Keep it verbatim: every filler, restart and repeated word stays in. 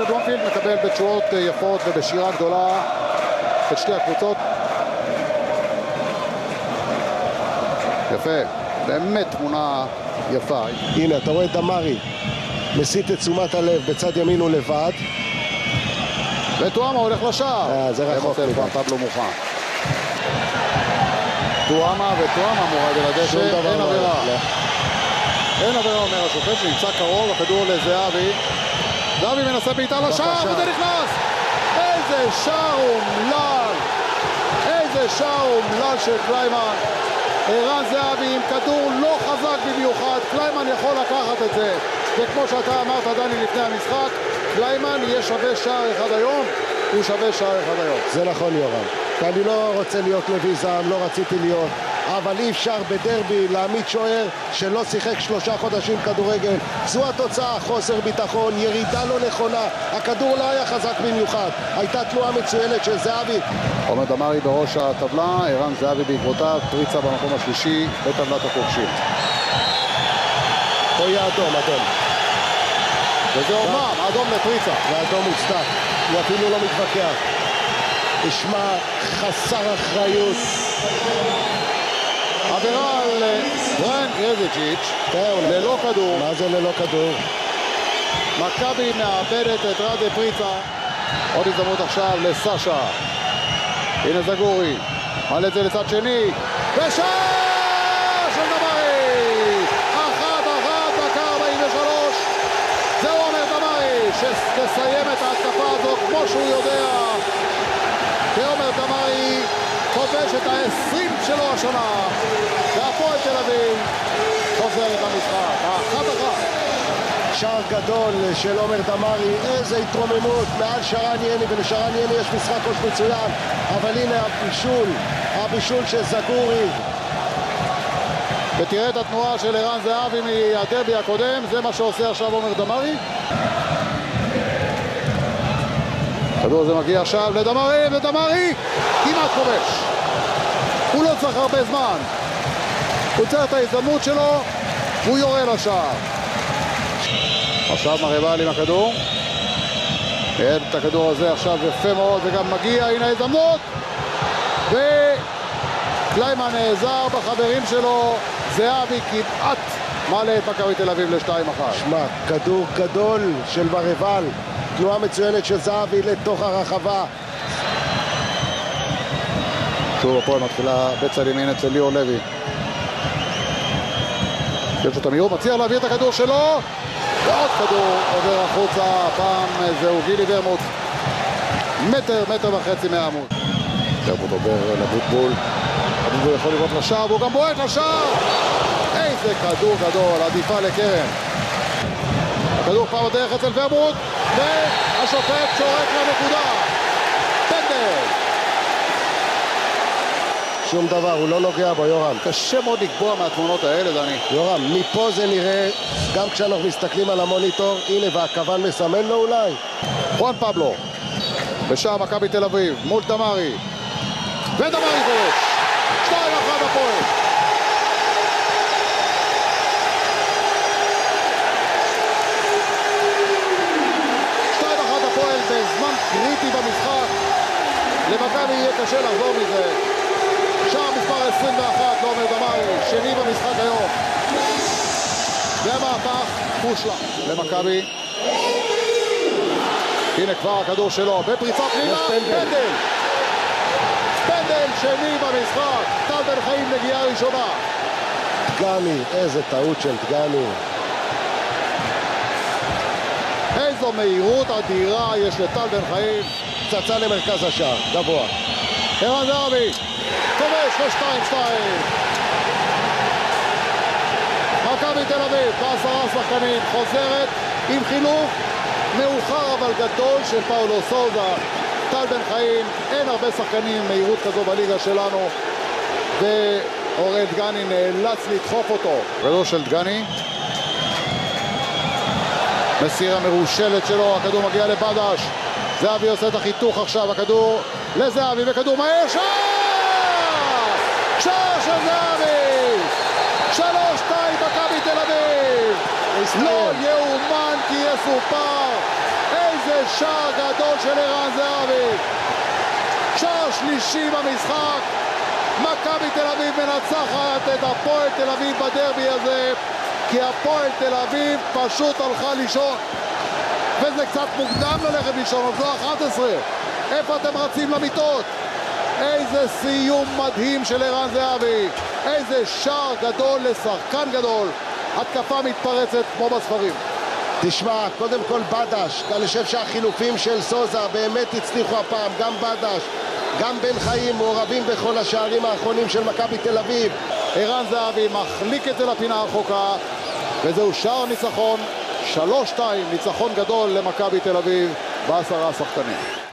בלומפילד מקבל בתשואות יפות ובשירה גדולה את שתי הקבוצות. יפה, באמת תמונה יפה. הנה, אתה רואה את דמרי מסיט את תשומת הלב בצד ימין ולבד. וטועמה הולך לשער. אה, זה רחוק מדי. פבלו מוכן. טועמה וטועמה מורד אל הדשא. אין עבירה. אין עבירה, אומר השופט, שנמצא קרוב, הכדור לזהבי. זהבי מנסה בעיטה לשער, וזה נכנס! איזה שער אומלל! איזה שער אומלל של קליימן. ערן זהבי עם כדור לא חזק במיוחד, קליימן יכול לקחת את זה. וכמו שאתה אמרת, דני, לפני המשחק, קליימן יהיה שווה שער אחד היום, הוא שווה שער אחד היום. זה נכון, יורם. אני לא רוצה להיות לוי זעם, לא רציתי להיות, אבל אי אפשר בדרבי להעמיד שוער שלא שיחק שלושה חודשים כדורגל. זו התוצאה, חוסר ביטחון, ירידה לא נכונה, הכדור לא היה חזק במיוחד, הייתה תנועה מצוינת של זהבי. עומר דמרי בראש הטבלה, ערן זהבי בעקבותיו, פריצה במקום השלישי בטבלת הכובשים. פה יהיה אדום, אדום. וזה אומנם, אדום לפריצה. ואדום מוצדק, הוא אפילו לא מתווכח. נשמע חסר אחריות. עבירה על בריאן גרזיצ'יץ' ללא כדור. מה זה ללא כדור? מכבי מאבדת את רדה פריצה. עוד הזדמנות עכשיו לסשה. הנה זגורי. מעלה את זה לצד שני. ושער של דמרי! אחת אחת דקה ארבעים ושלוש. זה עומר דמרי שתסיים את ההתקפה הזו כמו שהוא יודע. ועומר דמרי כובש את העשרים שלו השנה, והפועל תל אביב חוזרת למשחק, האחת אחת. שער גדול של עומר דמרי, איזה התרוממות מעל שרן יני, ולשרן יני יש משחק ראש מצוין, אבל הנה הבישול, הבישול של זגורי. ותראה את התנועה של ערן זהבי מהדרבי הקודם, זה מה שעושה עכשיו עומר דמרי. הכדור הזה מגיע עכשיו לדמרי, ודמרי כמעט כובש. הוא לא צריך הרבה זמן. הוא צריך את ההזדמנות שלו, והוא יורה לשער. עכשיו מרבאל עם הכדור. אין את הכדור הזה עכשיו יפה מאוד, וגם מגיע, הנה ההזדמנות. וקליימן נעזר בחברים שלו, זהבי כמעט מעלה את מכבי תל אביב לשתיים אחת. שמע, כדור גדול של מרבאל. תנועה מצוינת של זהבי לתוך הרחבה. שוב הפועל מתחילה בצד ימין אצל ליאור לוי. יש אותו מיור, מצליח להעביר את הכדור שלו. ועוד כדור עובר החוצה, הפעם זהו גילי ורמוט. מטר, מטר וחצי מהעמוד. ורמוט עובר לבוטבול. הבוטבול יכול לראות לשער, והוא גם בועט לשער. איזה כדור גדול, עדיפה לקרן. הכדור פעם בדרך אצל ורמוט, והשופט שורק לנקודה. פנדל. שום דבר, הוא לא נוגע בו, יורם. קשה מאוד לקבוע מהתמונות האלה, דני. יורם, מפה זה נראה, גם כשאנחנו מסתכלים על המוניטור, הנה, והכוון מסמן לו אולי. חואן פבלו, בשער מכבי תל אביב, מול דמרי. ודמרי כובש. שתיים אחת הפועל. שתיים אחת הפועל בזמן קריטי במשחק. למכבי יהיה קשה לחזור מזה. שער מספר עשרים ואחת, לא אומר דמרי, שני במשחק היום. והמהפך מושלם למכבי. הנה כבר הכדור שלו, בפריצה פנימה, פנדל. פנדל שני במשחק, טל בן חיים נגיעה ראשונה. דגני, איזה טעות של דגני. איזו מהירות אדירה יש לטל בן חיים. פצצה למרכז השער, גבוה. ערן זהבי, כובש ושתיים שתיים. מכבי תל אביב, בעשרה שחקנים, חוזרת עם חילוף מאוחר אבל גדול של פאולו סוזה. טל בן חיים, אין הרבה שחקנים עם מהירות כזו בליגה שלנו, ואורן דגני נאלץ לדחוף אותו. כדור של דגני, מסירה מרושלת שלו, הכדור מגיע לבדש. זהבי עושה את החיתוך עכשיו, הכדור לזהבי וכדור מהר, שער! שער של זהבי! שלוש שתיים מכבי תל אביב! לא יאומן כי יסופר! איזה שער גדול של ערן זהבי. שער שלישי במשחק. מכבי תל אביב מנצחת את הפועל תל אביב בדרבי הזה, כי הפועל תל אביב פשוט הלכה לישון. וזה קצת מוקדם ללכת לישון, זו אחת עשרה. איפה אתם רצים למיטות? איזה סיום מדהים של ערן זהבי. איזה שער גדול לשחקן גדול. התקפה מתפרצת כמו בספרים. תשמע, קודם כל בדש, אני חושב שהחילופים של סוזה באמת הצליחו הפעם, גם בדש, גם בן חיים מעורבים בכל השערים האחרונים של מכבי תל אביב. ערן זהבי מחליק את זה לפינה הרחוקה, וזהו שער ניצחון, שלוש שתיים, ניצחון גדול למכבי תל אביב בעשרה שחקנים.